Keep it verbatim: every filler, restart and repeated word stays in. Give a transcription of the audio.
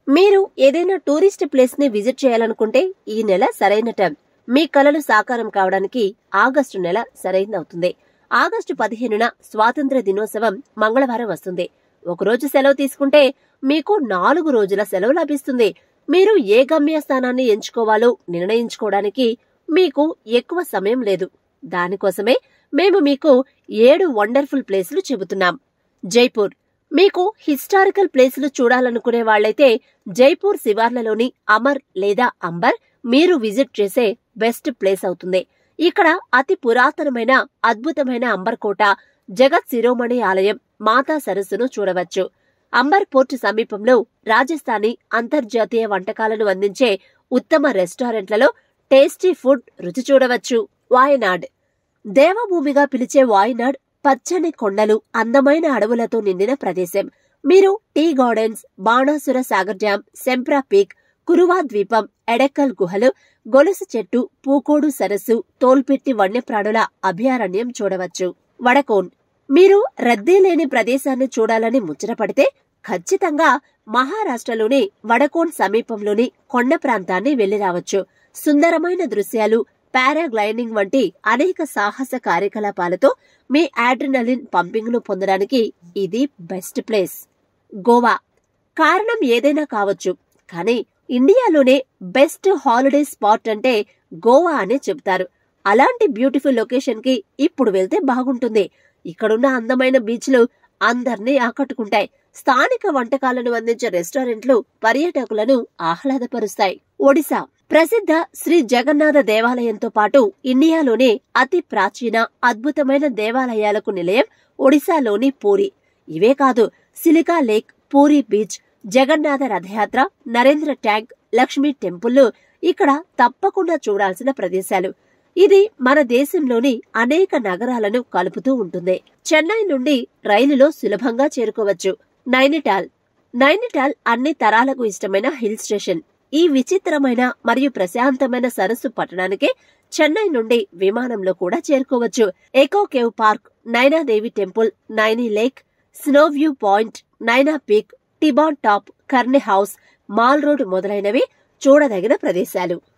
మీరు ఏదైనా tourist place ని విజిట్ చేయాలనుకుంటే ఈ నెల సరైన టైం. మీ కలలు సాకారం కావడానికి ఆగస్టు నెల సరైనదవుతుంది. ఆగస్టు పదిహేనున స్వాతంత్ర్య దినోత్సవం మంగళవారం వస్తుంది. ఒకరోజు సెలవు తీసుకుంటే మీకు నాలుగు రోజుల సెలవు లభిస్తుంది. మీరు ఏ గమ్యస్థానాన్ని ఎంచుకోవాలో నిర్ణయించుకోవడానికి మీకు ఎక్కువ సమయం లేదు. దానికోసమే మేము మీకు ఏడు వండర్ఫుల్ ప్లేసులు చెబుతున్నాం. జైపూర్. మీకు హిస్టారికల్ ప్లేసులు చూడాలనుకునే వాళ్లైతే జైపూర్ శివార్లలోని అమర్ లేదా అంబర్ మీరు విజిట్ చేసే బెస్ట్ ప్లేస్ అవుతుంది. ఇక్కడ అతి పురాతనమైన అద్భుతమైన అంబర్ కోట, జగత్ శిరోమణి ఆలయం, మాతా సరస్సును చూడవచ్చు. అంబర్ పోర్టు సమీపంలో రాజస్థానీ అంతర్జాతీయ వంటకాలను అందించే ఉత్తమ రెస్టారెంట్లలో టేస్టీ ఫుడ్ రుచి చూడవచ్చు. వాయనాడ్. దేవభూమిగా పిలిచే వాయనాడ్ పచ్చని కొండలు, అందమైన అడవులతో నిండిన ప్రదేశం. మీరు tea gardens, Banasura Sagar dam, Chembra peak, Kuruva ద్వీపం, ఎడక్కల్ గుహలు, గొలుసు చెట్టు, పూకోడు సరస్సు, తోల్పిట్టి వన్యప్రాణుల అభయారణ్యం చూడవచ్చు. వడకోన్. మీరు రద్దీ లేని ప్రదేశాన్ని చూడాలని ముచ్చటపడితే ఖచ్చితంగా మహారాష్ట్రలోని వడకోన్ సమీపంలోని కొండ ప్రాంతాన్ని వెళ్లి రావచ్చు. సుందరమైన దృశ్యాలు, పారాగ్లైడింగ్ వంటి అనేక సాహస కార్యకలాపాలతో మీ ఆడ్రినలిన్ పంపింగ్ ను పొందడానికి ఇది బెస్ట్ ప్లేస్. గోవా. కారణం ఏదైనా కావచ్చు, కానీ ఇండియాలోనే బెస్ట్ హాలిడే స్పాట్ అంటే గోవా అనే చెబుతారు. అలాంటి బ్యూటిఫుల్ లొకేషన్ కి ఇప్పుడు వెళ్తే బాగుంటుంది. ఇక్కడున్న అందమైన బీచ్లు అందర్నీ ఆకట్టుకుంటాయి. స్థానిక వంటకాలను అందించే రెస్టారెంట్లు పర్యాటకులను ఆహ్లాదపరుస్తాయి. ఒడిశా. ప్రసిద్ధ శ్రీ జగన్నాథ దేవాలయంతో పాటు ఇండియాలోనే అతి ప్రాచీన అద్భుతమైన దేవాలయాలకు నిలయం ఒడిశాలోని పూరి. ఇవే కాదు, Chilika lake, Puri beach, Jagannath Rathyatra, Narendra tank, Lakshmi టెంపుల్లు ఇక్కడ తప్పకుండా చూడాల్సిన ప్రదేశాలు. ఇది మన దేశంలోని అనేక నగరాలను కలుపుతూ ఉంటుంది. చెన్నై నుండి రైలులో సులభంగా చేరుకోవచ్చు. నైనిటాల్. నైనిటాల్ అన్ని తరాలకు ఇష్టమైన హిల్ స్టేషన్. ఈ విచిత్రమైన మరియు ప్రశాంతమైన సరస్సు పట్టణానికే చెన్నై నుండి విమానంలో కూడా చేరుకోవచ్చు. Echo cave park, Nainadevi temple, Naini lake, snow view point, Naina peak, tiffin top, కర్నె హౌస్, మాల్ రోడ్ మొదలైనవి చూడదగిన ప్రదేశాలు.